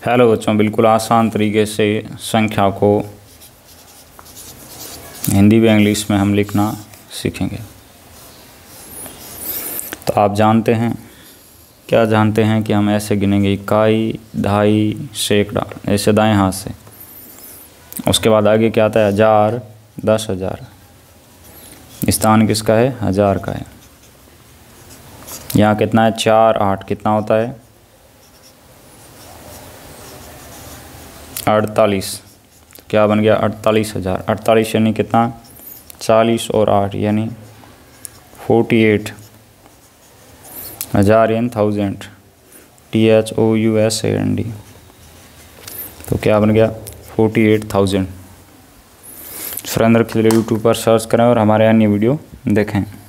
Hello बच्चों, बिल्कुल आसान तरीके से संख्या को हिंदी व इंग्लिश में हम लिखना सीखेंगे। तो आप जानते हैं, क्या जानते हैं कि हम ऐसे गिनेंगे इकाई, दहाई, सैकड़ा, ऐसे दाएं हाथ से। उसके बाद आगे क्या आता है? 1000, 10,000। स्थान किसका है? 1000 का है। यहाँ कितना है? 4, 8 कितना होता है? 48। तो क्या बन गया? 48,000। 48 यानी कितना? 40 और 8 यानी 48। 1000 यानी 1000, THOUSAND। तो क्या बन गया? 48,000। सुरेंद्र खिलरे यूट्यूब पर सर्च करें और हमारे अन्य वीडियो देखें।